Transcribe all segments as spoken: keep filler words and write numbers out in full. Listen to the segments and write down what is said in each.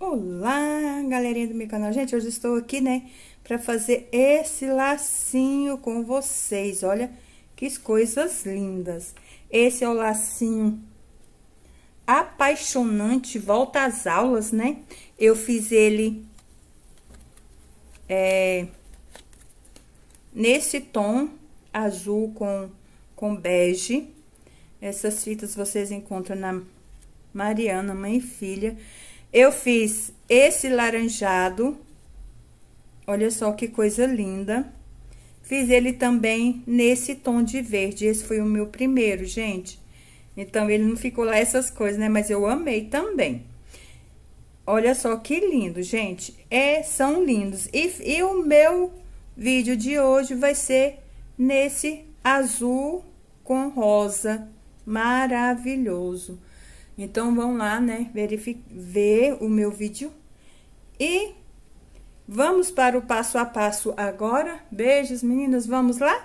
Olá, galerinha do meu canal. Gente, hoje estou aqui, né, pra fazer esse lacinho com vocês. Olha que coisas lindas. Esse é o lacinho apaixonante, volta às aulas, né? Eu fiz ele é, nesse tom azul com, com bege. Essas fitas vocês encontram na Mariana, mãe e filha. Eu fiz esse laranjado, olha só que coisa linda. Fiz ele também nesse tom de verde, esse foi o meu primeiro, gente. Então, ele não ficou lá essas coisas, né? Mas eu amei também. Olha só que lindo, gente. É, são lindos. E, e o meu vídeo de hoje vai ser nesse azul com rosa, maravilhoso. Então, vão lá, né, verificar, ver o meu vídeo. E vamos para o passo a passo agora. Beijos, meninas, vamos lá?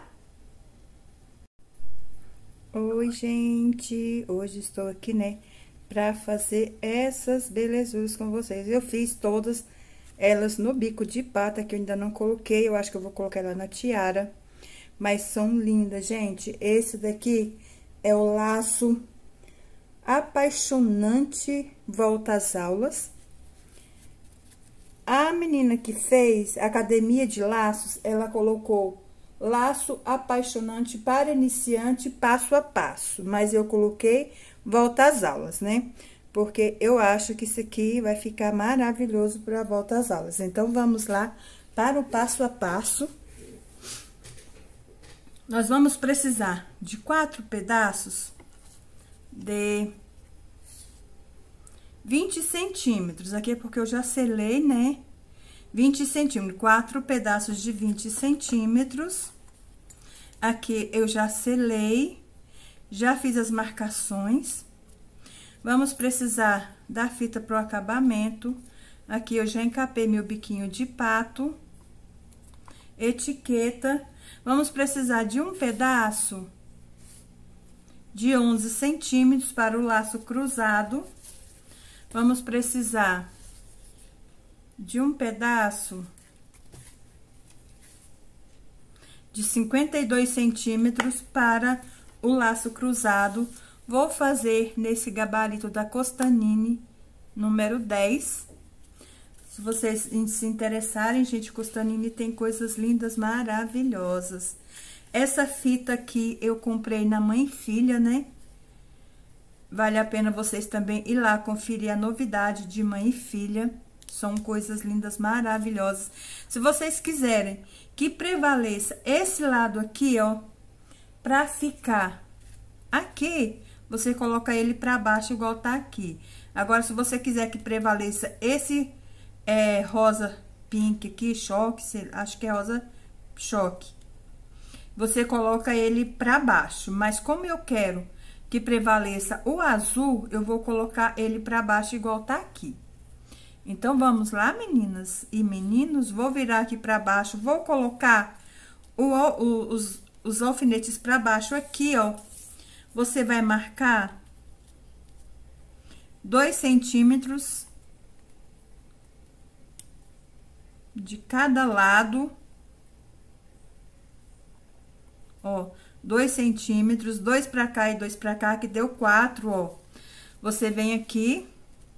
Oi, gente, hoje estou aqui, né, pra fazer essas belezuras com vocês. Eu fiz todas elas no bico de pata, que eu ainda não coloquei, eu acho que eu vou colocar ela na tiara. Mas são lindas, gente. Esse daqui é o laço apaixonante volta às aulas. A menina que fez Academia de Laços, ela colocou laço apaixonante para iniciante passo a passo, mas eu coloquei volta às aulas, né? Porque eu acho que isso aqui vai ficar maravilhoso para volta às aulas. Então, vamos lá para o passo a passo. Nós vamos precisar de quatro pedaços de vinte centímetros, aqui é porque eu já selei, né? vinte centímetros, quatro pedaços de vinte centímetros. Aqui eu já selei, já fiz as marcações. Vamos precisar da fita pro acabamento. Aqui eu já encapei meu biquinho de pato, etiqueta. Vamos precisar de um pedaço de onze centímetros para o laço cruzado. Vamos precisar de um pedaço de cinquenta e dois centímetros para o laço cruzado. Vou fazer nesse gabarito da Costanini, número dez. Se vocês se interessarem, gente, Costanini tem coisas lindas, maravilhosas. Essa fita aqui eu comprei na Mãe e Filha, né? Vale a pena vocês também ir lá conferir a novidade de Mãe e Filha. São coisas lindas, maravilhosas. Se vocês quiserem que prevaleça esse lado aqui, ó, pra ficar aqui, você coloca ele pra baixo igual tá aqui. Agora, se você quiser que prevaleça esse é, rosa pink aqui, choque, acho que é rosa choque, você coloca ele pra baixo. Mas como eu quero que prevaleça o azul, eu vou colocar ele pra baixo igual tá aqui. Então, vamos lá, meninas e meninos. Vou virar aqui pra baixo, vou colocar o, o, os, os alfinetes pra baixo aqui, ó. Você vai marcar dois centímetros de cada lado, ó. Dois centímetros, dois pra cá e dois pra cá, que deu quatro, ó. Você vem aqui,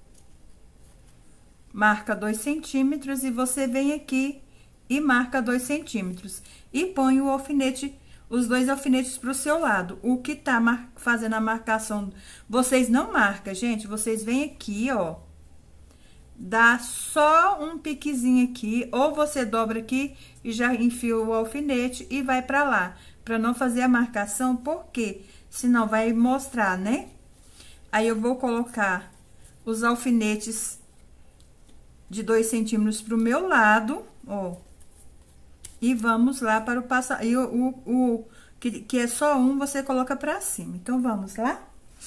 marca dois centímetros e você vem aqui e marca dois centímetros. E põe o alfinete, os dois alfinetes pro seu lado. O que tá fazendo a marcação, vocês não marcam, gente. Vocês vêm aqui, ó. Dá só um piquezinho aqui, ou você dobra aqui e já enfia o alfinete e vai pra lá. Pra não fazer a marcação, porque senão vai mostrar, né? Aí, eu vou colocar os alfinetes de dois centímetros pro meu lado, ó. E vamos lá para o passo... E o, o, o que, que é só um, você coloca pra cima. Então, vamos lá?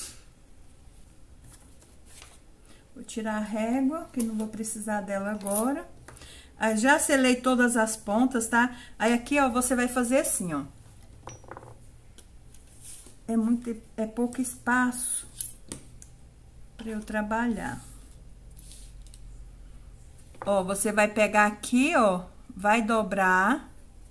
Vou tirar a régua, que não vou precisar dela agora. Aí, já selei todas as pontas, tá? Aí, aqui, ó, você vai fazer assim, ó. É muito... É pouco espaço pra eu trabalhar. Ó, você vai pegar aqui, ó, vai dobrar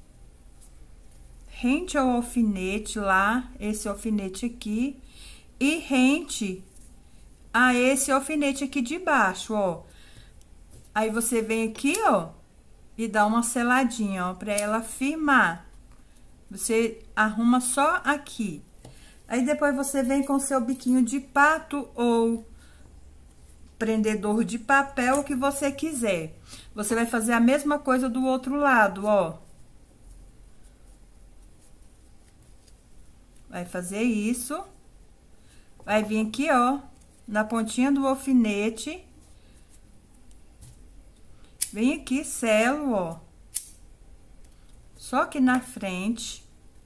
rente ao alfinete lá, esse alfinete aqui, e rente a esse alfinete aqui de baixo, ó. Aí, você vem aqui, ó, e dá uma seladinha, ó, pra ela firmar. Você arruma só aqui. Aí, depois, você vem com seu biquinho de pato ou prendedor de papel, o que você quiser. Você vai fazer a mesma coisa do outro lado, ó. Vai fazer isso. Vai vir aqui, ó, na pontinha do alfinete. Vem aqui, selo, ó. Só aqui na frente.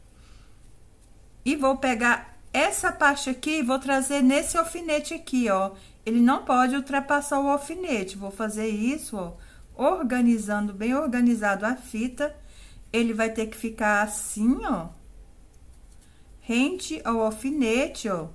E vou pegar essa parte aqui e vou trazer nesse alfinete aqui, ó. Ele não pode ultrapassar o alfinete. Vou fazer isso, ó, organizando, bem organizado a fita. Ele vai ter que ficar assim, ó, rente ao alfinete, ó.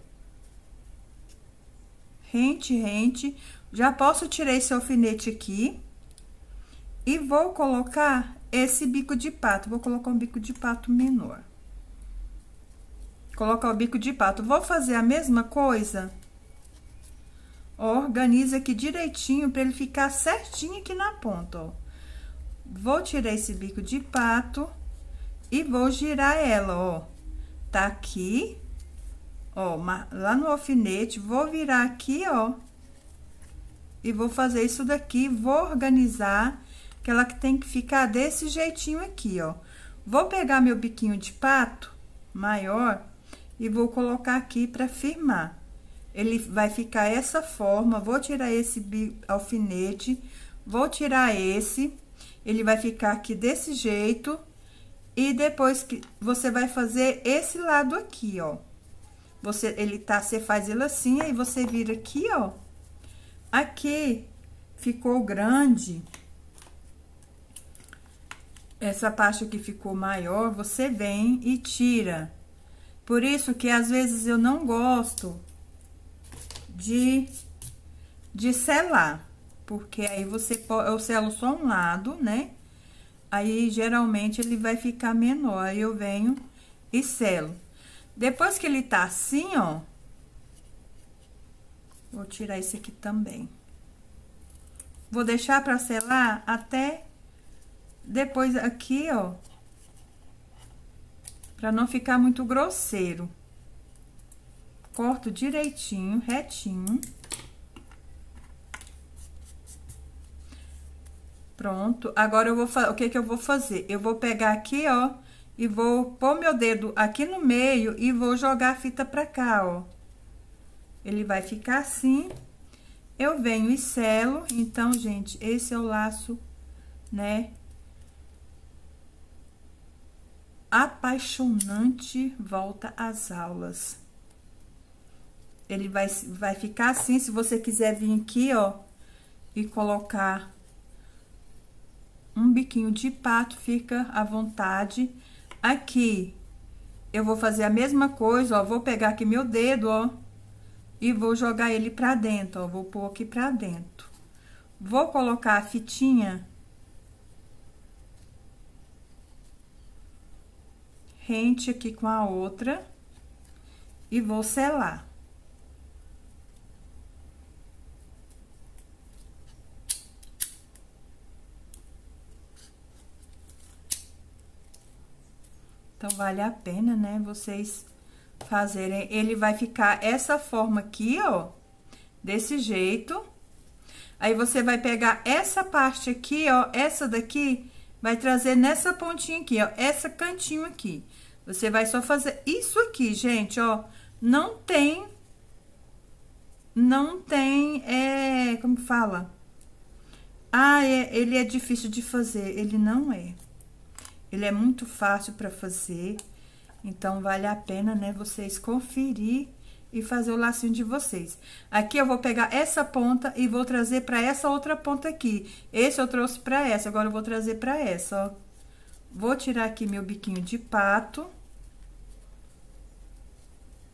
Rente, rente. Já posso tirar esse alfinete aqui. E vou colocar esse bico de pato. Vou colocar um bico de pato menor. Colocar o bico de pato. Vou fazer a mesma coisa. Organiza aqui direitinho para ele ficar certinho aqui na ponta, ó. Vou tirar esse bico de pato e vou girar ela, ó. Tá aqui, ó, lá no alfinete, vou virar aqui, ó. E vou fazer isso daqui, vou organizar, que ela tem que ficar desse jeitinho aqui, ó. Vou pegar meu biquinho de pato maior e vou colocar aqui para firmar. Ele vai ficar essa forma, vou tirar esse alfinete, vou tirar esse, ele vai ficar aqui desse jeito, e depois que você vai fazer esse lado aqui, ó. Você, ele tá, você faz ele assim, aí você vira aqui, ó. Aqui ficou grande. Essa parte aqui ficou maior, você vem e tira. Por isso que às vezes eu não gosto de, de selar, porque aí você pode, eu selo só um lado, né? Aí, geralmente, ele vai ficar menor, aí eu venho e selo. Depois que ele tá assim, ó, vou tirar esse aqui também. Vou deixar pra selar até depois aqui, ó, pra não ficar muito grosseiro. Corto direitinho, retinho. Pronto, agora eu vou fazer, o que que eu vou fazer? Eu vou pegar aqui, ó, e vou pôr meu dedo aqui no meio e vou jogar a fita pra cá, ó. Ele vai ficar assim. Eu venho e selo. Então, gente, esse é o laço, né? Apaixonante volta às aulas. Ele vai, vai ficar assim, se você quiser vir aqui, ó, e colocar um biquinho de pato, fica à vontade. Aqui, eu vou fazer a mesma coisa, ó, vou pegar aqui meu dedo, ó, e vou jogar ele pra dentro, ó, vou pôr aqui pra dentro. Vou colocar a fitinha rente aqui com a outra e vou selar. Então, vale a pena, né, vocês fazerem. Ele vai ficar essa forma aqui, ó, desse jeito. Aí, você vai pegar essa parte aqui, ó, essa daqui, vai trazer nessa pontinha aqui, ó, essa cantinho aqui. Você vai só fazer isso aqui, gente, ó. Não tem, não tem, é, como que fala? Ah, é, ele é difícil de fazer, ele não é. Ele é muito fácil para fazer, então vale a pena, né, vocês conferir e fazer o lacinho de vocês. Aqui eu vou pegar essa ponta e vou trazer para essa outra ponta aqui. Esse eu trouxe para essa, agora eu vou trazer para essa, ó. Vou tirar aqui meu biquinho de pato.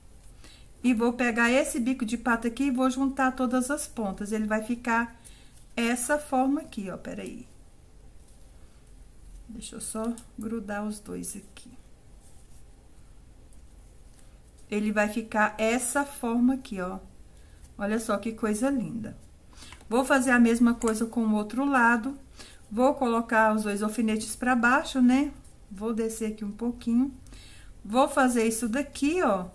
E vou pegar esse bico de pato aqui e vou juntar todas as pontas. Ele vai ficar essa forma aqui, ó, peraí. Deixa eu só grudar os dois aqui. Ele vai ficar essa forma aqui, ó. Olha só que coisa linda. Vou fazer a mesma coisa com o outro lado. Vou colocar os dois alfinetes pra baixo, né? Vou descer aqui um pouquinho. Vou fazer isso daqui, ó.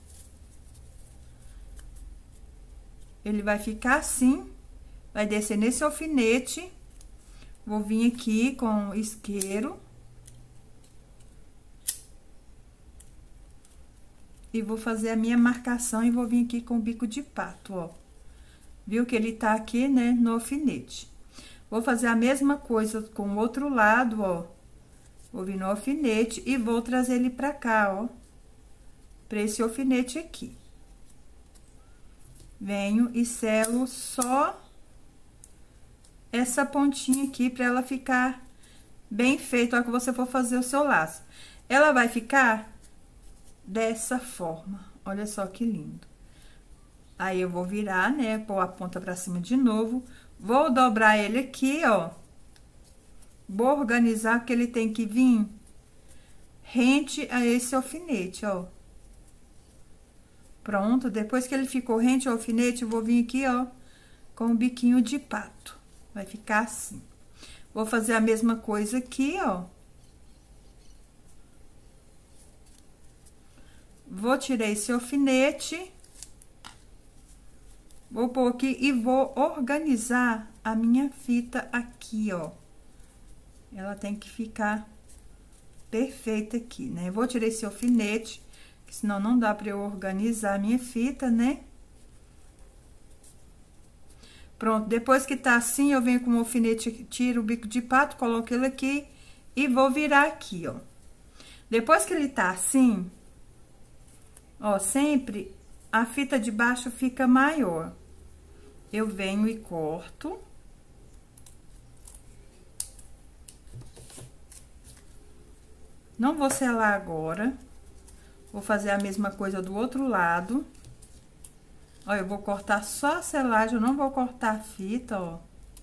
Ele vai ficar assim. Vai descer nesse alfinete. Vou vir aqui com o isqueiro. E vou fazer a minha marcação e vou vir aqui com o bico de pato, ó. Viu que ele tá aqui, né, no alfinete. Vou fazer a mesma coisa com o outro lado, ó. Vou vir no alfinete e vou trazer ele pra cá, ó. Pra esse alfinete aqui. Venho e selo só essa pontinha aqui pra ela ficar bem feita, ó, que você for fazer o seu laço. Ela vai ficar dessa forma, olha só que lindo. Aí, eu vou virar, né, pôr a ponta pra cima de novo, vou dobrar ele aqui, ó. Vou organizar, porque ele tem que vir rente a esse alfinete, ó. Pronto, depois que ele ficou rente ao alfinete, eu vou vir aqui, ó, com o biquinho de pato. Vai ficar assim. Vou fazer a mesma coisa aqui, ó. Vou tirar esse alfinete. Vou pôr aqui e vou organizar a minha fita aqui, ó. Ela tem que ficar perfeita aqui, né? Eu vou tirar esse alfinete, que senão não dá pra eu organizar a minha fita, né? Pronto, depois que tá assim, eu venho com o alfinete, tiro o bico de pato, coloco ele aqui e vou virar aqui, ó. Depois que ele tá assim, ó, sempre a fita de baixo fica maior. Eu venho e corto. Não vou selar agora. Vou fazer a mesma coisa do outro lado. Ó, eu vou cortar só a selagem, eu não vou cortar a fita, ó.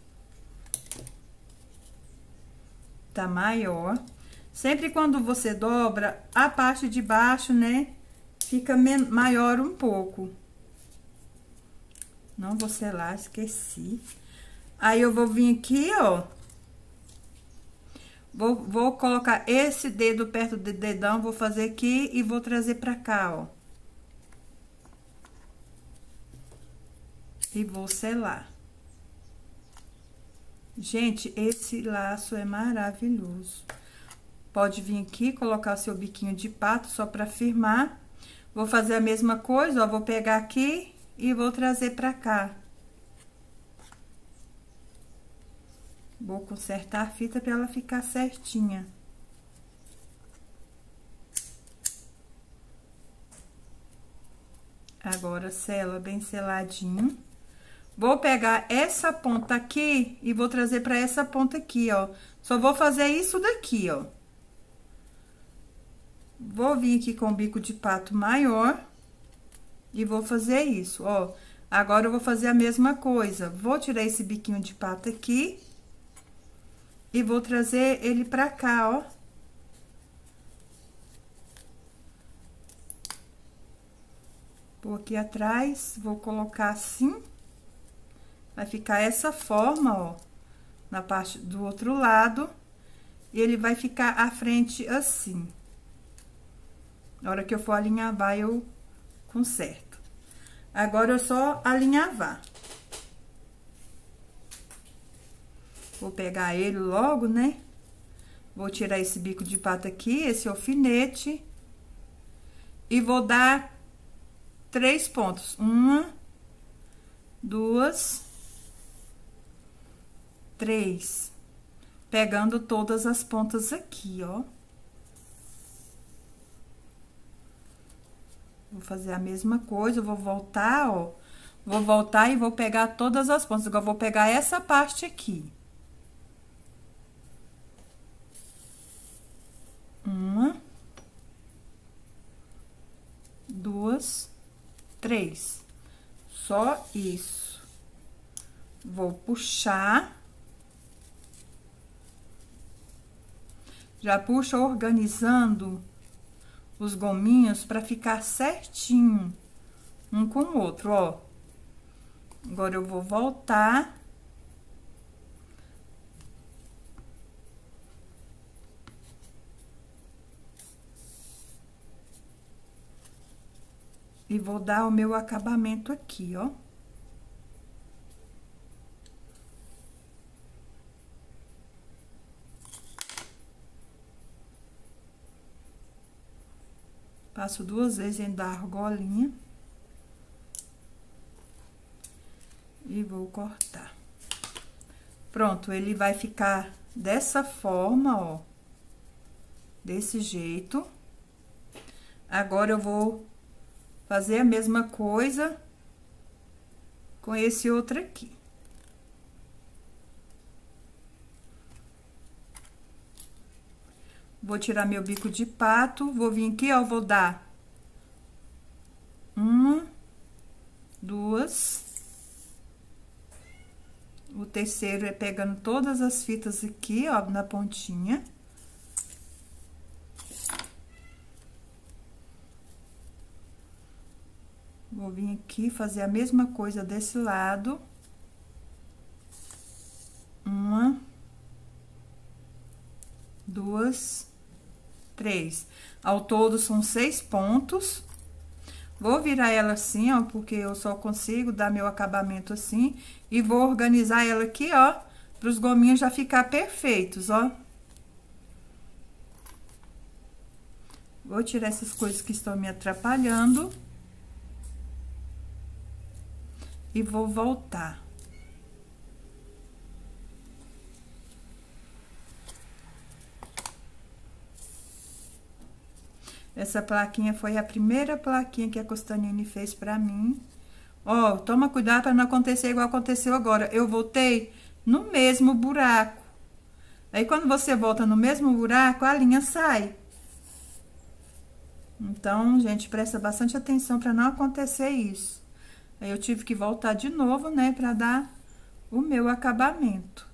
Tá maior. Sempre quando você dobra, a parte de baixo, né, fica maior um pouco. Não vou selar, esqueci. Aí, eu vou vir aqui, ó. Vou, vou colocar esse dedo perto do dedão, vou fazer aqui e vou trazer pra cá, ó. E vou selar. Gente, esse laço é maravilhoso. Pode vir aqui, colocar seu biquinho de pato só pra firmar. Vou fazer a mesma coisa, ó, vou pegar aqui e vou trazer pra cá. Vou consertar a fita pra ela ficar certinha. Agora, sela bem seladinho. Vou pegar essa ponta aqui e vou trazer pra essa ponta aqui, ó. Só vou fazer isso daqui, ó. Vou vir aqui com o bico de pato maior e vou fazer isso, ó. Agora, eu vou fazer a mesma coisa. Vou tirar esse biquinho de pato aqui e vou trazer ele pra cá, ó. Vou aqui atrás, vou colocar assim. Vai ficar essa forma, ó, na parte do outro lado. E ele vai ficar à frente assim. Na hora que eu for alinhavar, eu conserto. Agora, eu só alinhavar. Vou pegar ele logo, né? Vou tirar esse bico de pato aqui, esse alfinete. E vou dar três pontos. Uma, duas, três. Pegando todas as pontas aqui, ó. Vou fazer a mesma coisa, vou voltar, ó. Vou voltar e vou pegar todas as pontas. Agora, vou pegar essa parte aqui. Uma, duas, três. Só isso. Vou puxar. Já puxo organizando os gominhos para ficar certinho um com o outro, ó. Agora eu vou voltar. E vou dar o meu acabamento aqui, ó. Passo duas vezes dentro da argolinha. E vou cortar. Pronto, ele vai ficar dessa forma, ó. Desse jeito. Agora, eu vou fazer a mesma coisa com esse outro aqui. Vou tirar meu bico de pato, vou vir aqui, ó, vou dar uma, duas. O terceiro é pegando todas as fitas aqui, ó, na pontinha. Vou vir aqui fazer a mesma coisa desse lado. Uma, duas, três. Ao todo, são seis pontos. Vou virar ela assim, ó, porque eu só consigo dar meu acabamento assim. E vou organizar ela aqui, ó, para os gominhos já ficar perfeitos, ó. Vou tirar essas coisas que estão me atrapalhando. E vou voltar. Essa plaquinha foi a primeira plaquinha que a Costanini fez pra mim. Ó, toma cuidado pra não acontecer igual aconteceu agora. Eu voltei no mesmo buraco. Aí, quando você volta no mesmo buraco, a linha sai. Então, gente, presta bastante atenção pra não acontecer isso. Aí, eu tive que voltar de novo, né, pra dar o meu acabamento.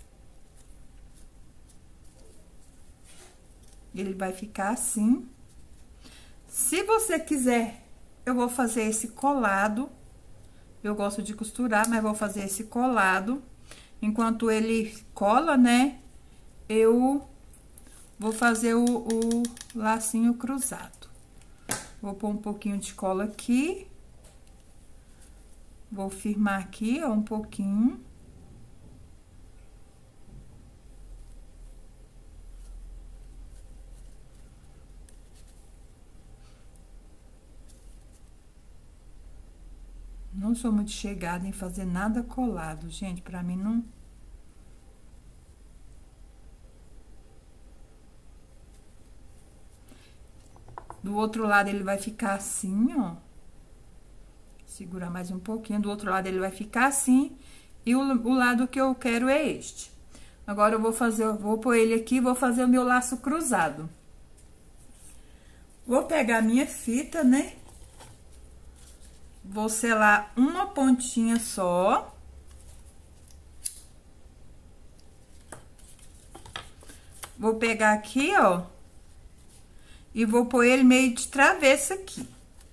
Ele vai ficar assim. Se você quiser, eu vou fazer esse colado. Eu gosto de costurar, mas vou fazer esse colado. Enquanto ele cola, né, eu vou fazer o, o lacinho cruzado. Vou pôr um pouquinho de cola aqui. Vou firmar aqui, ó, um pouquinho. Não sou muito chegada em fazer nada colado, gente, pra mim não... Do outro lado, ele vai ficar assim, ó. Segurar mais um pouquinho. Do outro lado, ele vai ficar assim. E o, o lado que eu quero é este. Agora, eu vou fazer, eu vou pôr ele aqui e vou fazer o meu laço cruzado. Vou pegar a minha fita, né? Vou selar uma pontinha só. Vou pegar aqui, ó. E vou pôr ele meio de travessa aqui.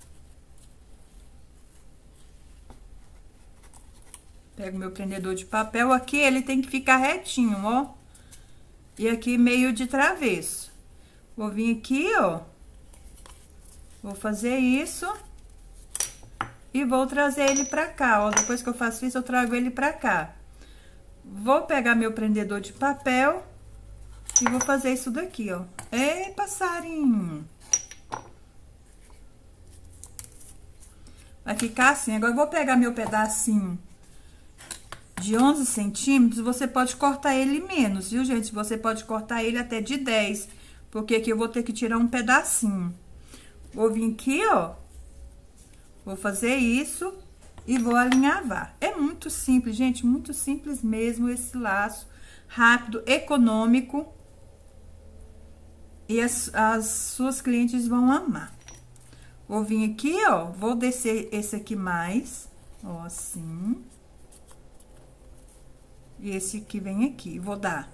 Pego meu prendedor de papel. Aqui ele tem que ficar retinho, ó. E aqui meio de travesso. Vou vir aqui, ó. Vou fazer isso. E vou trazer ele pra cá, ó. Depois que eu faço isso, eu trago ele pra cá. Vou pegar meu prendedor de papel e vou fazer isso daqui, ó. Ei, passarinho! Vai ficar assim. Agora, eu vou pegar meu pedacinho de onze centímetros. Você pode cortar ele menos, viu, gente? Você pode cortar ele até de dez, porque aqui eu vou ter que tirar um pedacinho. Vou vir aqui, ó. Vou fazer isso e vou alinhavar. É muito simples, gente, muito simples mesmo esse laço. Rápido, econômico. E as, as suas clientes vão amar. Vou vir aqui, ó, vou descer esse aqui mais, ó, assim. E esse que vem aqui, vou dar.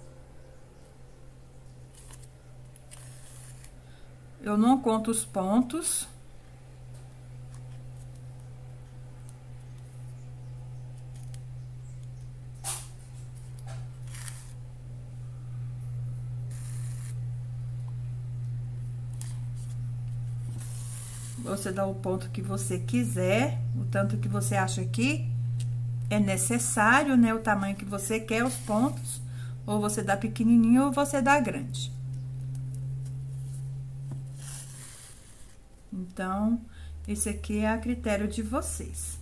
Eu não conto os pontos. Você dá o ponto que você quiser, o tanto que você acha que é necessário, né? O tamanho que você quer, os pontos. Ou você dá pequenininho ou você dá grande. Então, esse aqui é a critério de vocês.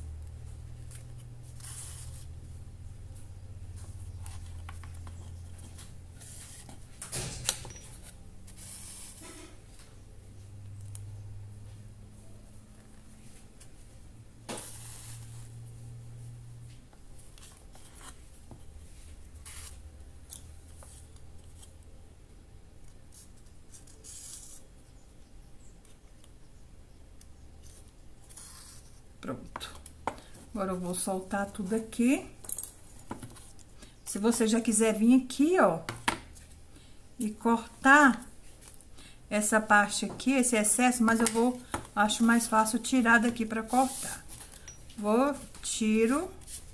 Pronto. Agora, eu vou soltar tudo aqui. Se você já quiser vir aqui, ó, e cortar essa parte aqui, esse excesso, mas eu vou, acho mais fácil tirar daqui pra cortar. Vou, tiro.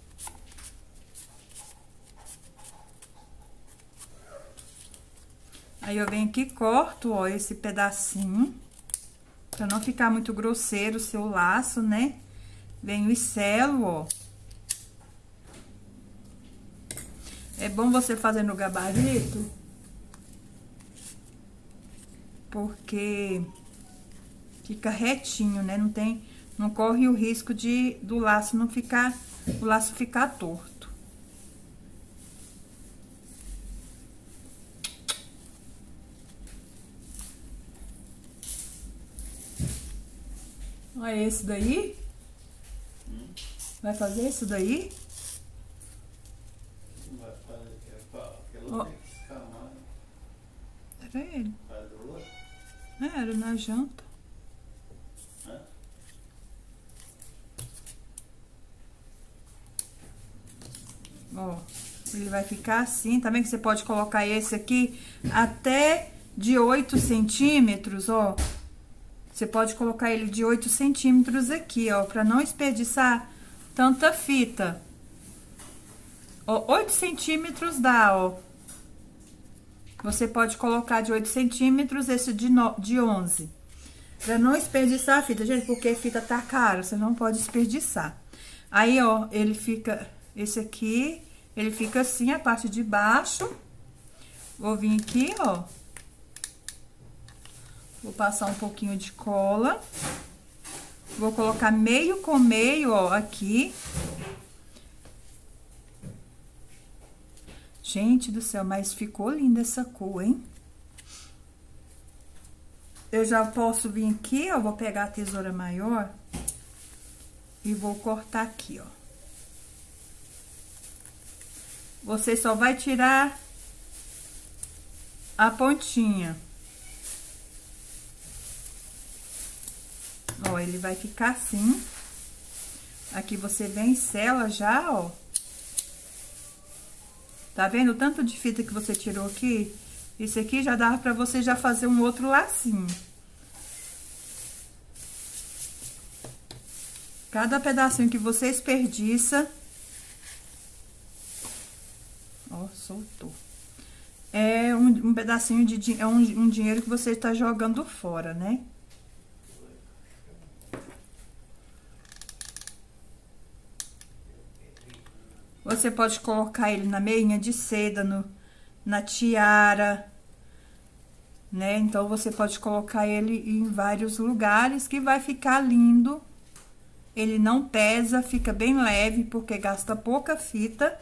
Aí, eu venho aqui e corto, ó, esse pedacinho, pra não ficar muito grosseiro o seu laço, né? Venho e selo, ó. É bom você fazer no gabarito, porque fica retinho, né? Não tem, não corre o risco de do laço não ficar, o laço ficar torto. Olha esse daí. Vai fazer isso daí? Vai fazer aquela Ó. camada. Era ele. Faz do outro. É, era na janta. Hã? Ó, ele vai ficar assim. Também que você pode colocar esse aqui até de oito centímetros, ó. Você pode colocar ele de oito centímetros aqui, ó, pra não desperdiçar tanta fita. Ó, oito centímetros dá, ó. Você pode colocar de oito centímetros, esse de, no, de onze. Pra não desperdiçar a fita, gente, porque a fita tá cara, você não pode desperdiçar. Aí, ó, ele fica, esse aqui, ele fica assim, a parte de baixo. Vou vir aqui, ó. Vou passar um pouquinho de cola. Vou colocar meio com meio, ó, aqui. Gente do céu, mas ficou linda essa cor, hein? Eu já posso vir aqui, ó, vou pegar a tesoura maior e vou cortar aqui, ó. Você só vai tirar a pontinha. Ó, ele vai ficar assim. Aqui você vem e sela já, ó. Tá vendo o tanto de fita que você tirou aqui? Esse aqui já dava pra você já fazer um outro lacinho. Cada pedacinho que você desperdiça... Ó, soltou. É um, um pedacinho de... É um, um dinheiro que você tá jogando fora, né? Você pode colocar ele na meinha de seda, no, na tiara, né? Então, você pode colocar ele em vários lugares que vai ficar lindo. Ele não pesa, fica bem leve, porque gasta pouca fita.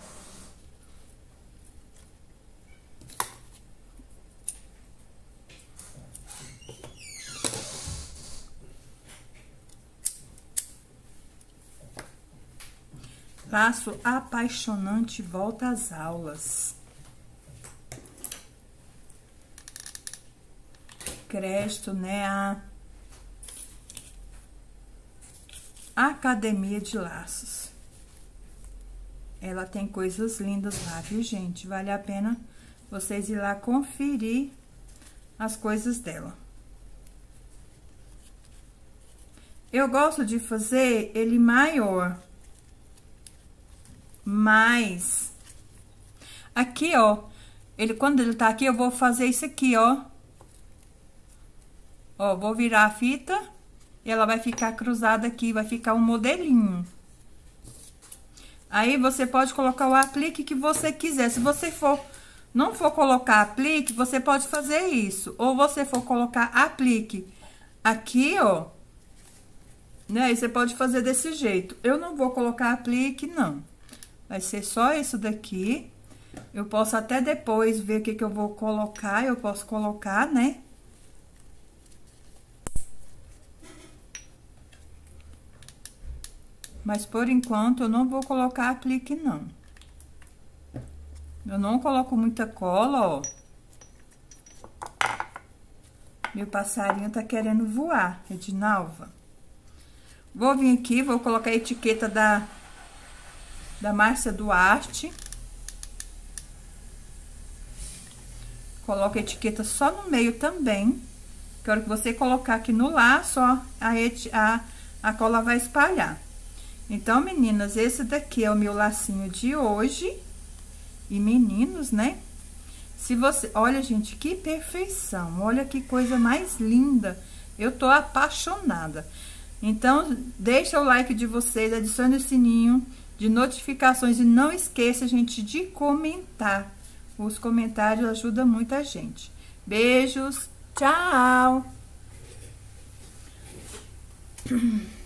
Laço apaixonante volta às aulas. Crédito, né? A Academia de Laços. Ela tem coisas lindas lá, viu, gente? Vale a pena vocês ir lá conferir as coisas dela. Eu gosto de fazer ele maior. Mas... aqui, ó. Ele, quando ele tá aqui, eu vou fazer isso aqui, ó. Ó, vou virar a fita. E ela vai ficar cruzada aqui, vai ficar um modelinho. Aí, você pode colocar o aplique que você quiser. Se você for, não for colocar aplique, você pode fazer isso. Ou você for colocar aplique aqui, ó. Né? Aí, você pode fazer desse jeito. Eu não vou colocar aplique, não. Vai ser só isso daqui. Eu posso até depois ver o que que eu vou colocar. Eu posso colocar, né? Mas, por enquanto, eu não vou colocar aplique, não. Eu não coloco muita cola, ó. Meu passarinho tá querendo voar, Edinalva. Vou vir aqui, vou colocar a etiqueta da, da Márcia Duarte. Coloca a etiqueta só no meio também. Que a hora que você colocar aqui no laço, ó, a, eti, a, a cola vai espalhar. Então, meninas, esse daqui é o meu lacinho de hoje. E meninos, né? Se você... olha, gente, que perfeição. Olha que coisa mais linda. Eu tô apaixonada. Então, deixa o like de vocês, adicione o sininho de notificações. E não esqueça, gente, de comentar. Os comentários ajudam muito a gente. Beijos. Tchau.